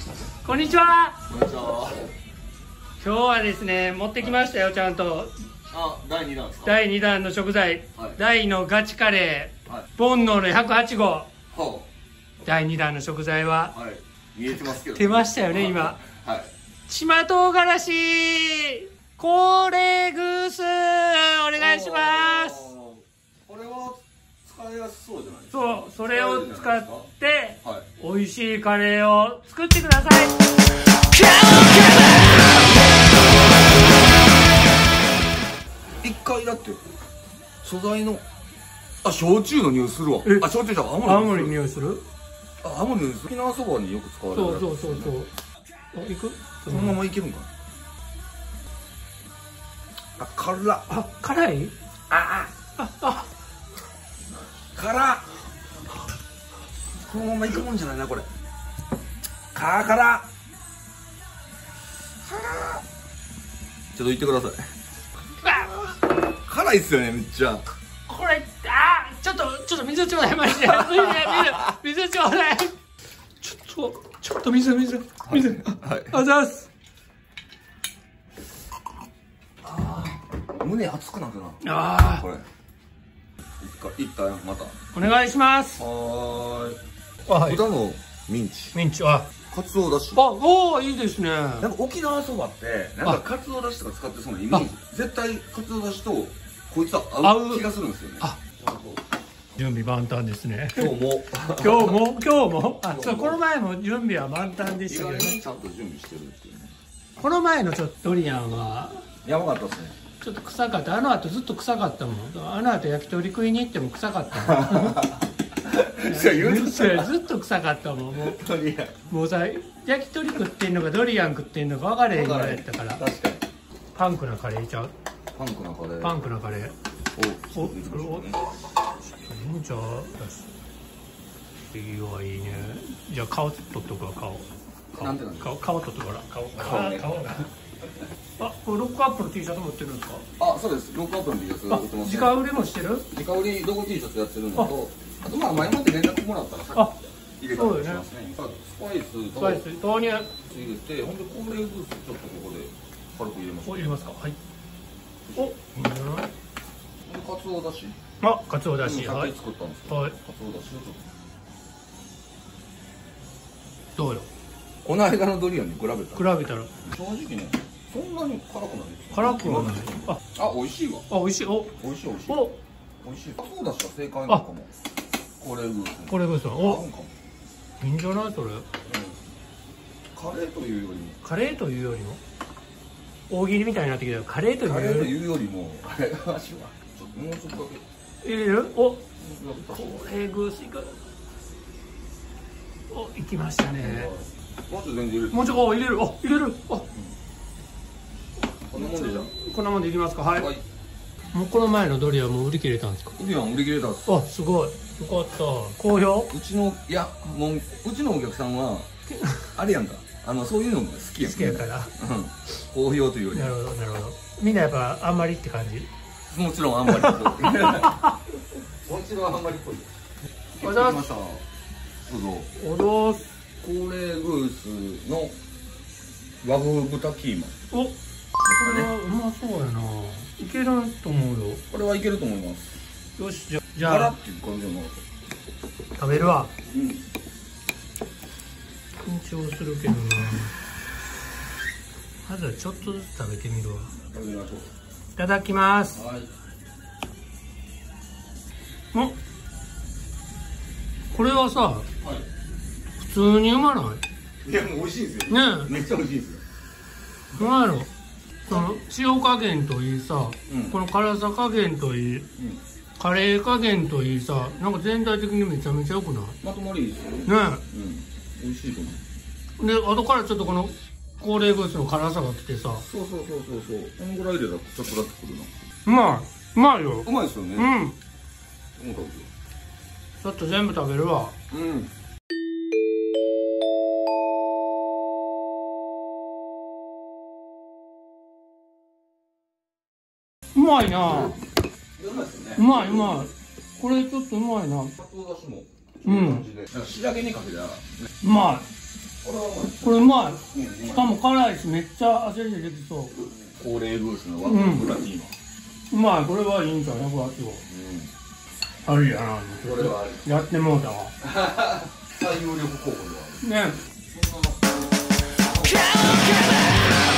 こんにちは。 こんにちは。 今日はですね、持ってきましたよ、ちゃんと。 第2弾ですか。 第2弾の食材、 はい、 大のガチカレー、 はい、 煩悩の108号、 は第2弾の食材は、 はい、見えてますけど、 出ましたよね、今。 はい。 島唐辛子コレグース、お願いします。 これは使いやすそうじゃないですか。 そう、それを使って、 はい、 美味しいカレーを作ってください。 一回だって素材の焼酎の匂いするわ。焼酎じゃ青森の匂いする。 青森の沖縄そばによく使われる。 そう。いく？ そのままいけるんかな。辛っ。 辛い？ 辛っ。このままいくもんじゃないなこれ。辛っ。ちょっと言ってください。辛いっすよね、めっちゃ。 これ、ちょっと水ちょうだい、マジで。水ちょうだい。ちょっと水。はい。あざーす。 胸熱くなるな。これ。いったよ、また。 お願いします。 はい。豚のミンチ。カツオだし。 いいですね。 なんか沖縄そばって、なんかカツオだしとか使ってそうなイメージ。絶対カツオだしとこいつは合う気がするんですよね。 準備万端ですね。 今日も。 そう、この前も準備は万端でしたけどね。 ちゃんと準備してるっていうね。 この前のちょっとドリアンはやばかったですね。 ちょっと臭かった。あの後ずっと臭かったもん。あの後焼き鳥食いに行っても臭かったもん。ずっと臭かったもん。もうさ、焼き鳥食ってんのかドリアン食ってんのか分かれへんぐらいやったから。確かに。パンクなカレーちゃう。パンクなカレー。お、じゃあ、いいわ、いいね。じゃあ顔取っとくわ、顔取っとくわ、顔が。これロックアップの T シャツ持ってるんですか？ そうです。ロックアップの T シャツ売ってます。 直売りもしてる？ 直売りロゴ T シャツやってるのと、あと前もって連絡もらったらさ入れたりしますね。スパイス豆乳入れて、ほんでコーレーグースちょっとここで軽く入れます。 入れますか？はい。 カツオだし。 カツオだし。 さっき作ったんですけど。カツオだしをちょっと。どうよ。この間のドリアンに比べたら。正直ね、そんなに辛くない。 辛くはない。 美味しいわ。 美味しい。美味しい。 カツオだしは正解なのかも。コレーグース。いいんじゃないそれ。カレーというよりも。 大喜利みたいになってきたよ。カレーというよりも。もうちょっとだけ。入れる？コレーグースいく。いきましたね。 もうちょっと全然入れる。 入れる。こんなもんでじゃん。こんなもんでいきますか。はい。もうこの前のドリアも売り切れたんですか？ ドリアも売り切れたんです。 すごい。よかった。好評？ うちのお客さんはあれやんか。そういうのが好きやから。好評というより。 なるほど。みんなやっぱあんまりって感じ？ もちろんあんまりっぽい。もちろんあんまりっぽい。 おざました。 どうぞ。コーレーグースの和風豚キーマ。 これはうまそうやな。いけると思うよ。 これはいけると思います。 よし、じゃあっていう感じの。 食べるわ。緊張するけどな。まずはちょっとずつ食べてみるわ。 食べましょう。 いただきます。これはさ、普通にうまない？ いや、もう美味しいですよ。めっちゃ美味しいですよ。 うまいの。その塩加減といいさ、この辛さ加減といい、カレー加減といいさ、なんか全体的にめちゃめちゃ良くない？ まとまりいいですよね。美味しいと思う。 で、後からちょっとこのコーレーグースの辛さがきてさ。 そう。このぐらいでちょっとだけくるな。 うまいよ。 うまいですよね。 ちょっと全部食べるわ。うまいな。うまい。これちょっとうまいな。 かつおだしも。仕上げにかけたら。 うまい。 これうまい。しかも辛いし、めっちゃ汗でできそう。 高齢グースのワッフルプラティーノ。 うまい、これはいいんちゃう、108号。ありやな、 これはあり。 やってもうたわ。 最有力候補ではある。 ね。